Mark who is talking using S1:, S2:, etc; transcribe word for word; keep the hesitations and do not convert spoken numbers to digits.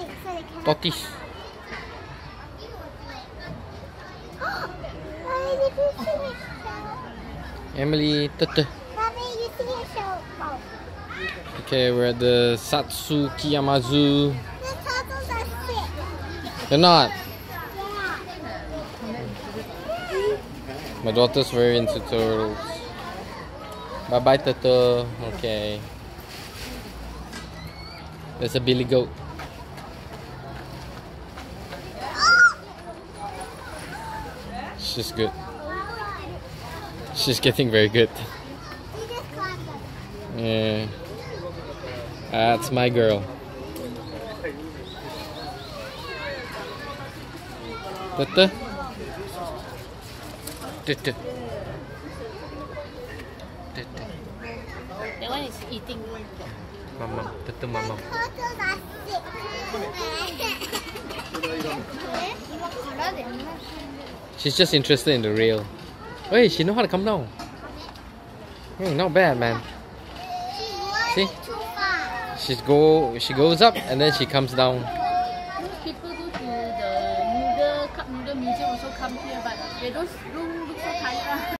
S1: Tortoise. Emily, tete. Okay, we're at the Satsuki Yamazu.
S2: The turtles are sick.
S1: They're not.
S2: Yeah.
S1: My daughter's very into turtles. Bye bye, turtle. Okay. There's a billy goat. She's good. She's getting very good. Yeah. That's my girl. Tete. Tete. Tete.
S3: That one is eating.
S1: Mama. Tete mama.
S2: Turtles are sick.
S1: She's just interested in the rail. Wait, she know how to come down. Hmm, not bad, man. See? She's go. She goes up and then she comes down.
S3: Most people go to the noodle cup noodle museum also come here, but they don't look, look so tired.